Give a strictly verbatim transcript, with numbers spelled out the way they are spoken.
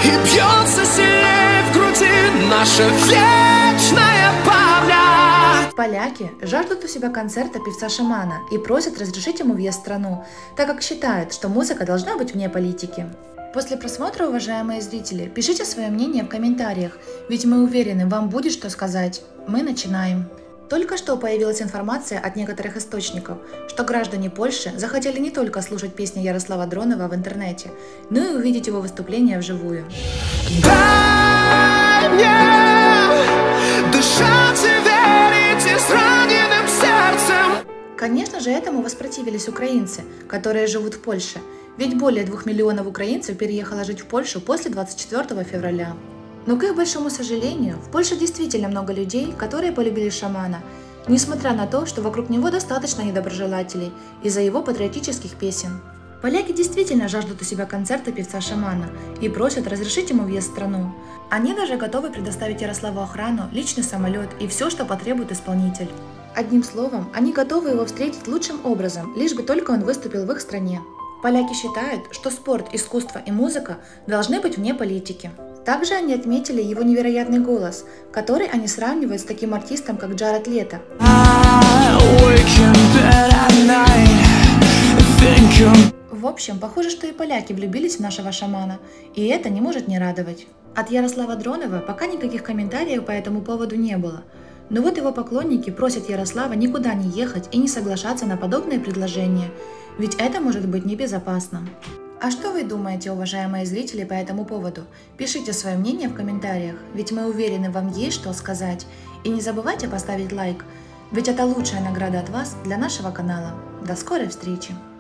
И бьется сильнее в груди наша вечная память. Поляки жаждут у себя концерта певца Шамана и просят разрешить ему въезд в страну, так как считают, что музыка должна быть вне политики. После просмотра, уважаемые зрители, пишите свое мнение в комментариях, ведь мы уверены, вам будет что сказать. Мы начинаем. Только что появилась информация от некоторых источников, что граждане Польши захотели не только слушать песни Ярослава Дронова в интернете, но и увидеть его выступление вживую. Дай мне дышать и верить и с раненым сердцем. Конечно же, этому воспротивились украинцы, которые живут в Польше, ведь более двух миллионов украинцев переехало жить в Польшу после двадцать четвёртого февраля. Но, к их большому сожалению, в Польше действительно много людей, которые полюбили Шамана, несмотря на то, что вокруг него достаточно недоброжелателей из-за его патриотических песен. Поляки действительно жаждут у себя концерта певца Шамана и просят разрешить ему въезд в страну. Они даже готовы предоставить Ярославу охрану, личный самолет и все, что потребует исполнитель. Одним словом, они готовы его встретить лучшим образом, лишь бы только он выступил в их стране. Поляки считают, что спорт, искусство и музыка должны быть вне политики. Также они отметили его невероятный голос, который они сравнивают с таким артистом, как Джаред Лето. В общем, похоже, что и поляки влюбились в нашего Шамана, и это не может не радовать. От Ярослава Дронова пока никаких комментариев по этому поводу не было. Но вот его поклонники просят Ярослава никуда не ехать и не соглашаться на подобные предложения, ведь это может быть небезопасно. А что вы думаете, уважаемые зрители, по этому поводу? Пишите свое мнение в комментариях, ведь мы уверены, вам есть что сказать. И не забывайте поставить лайк, ведь это лучшая награда от вас для нашего канала. До скорой встречи!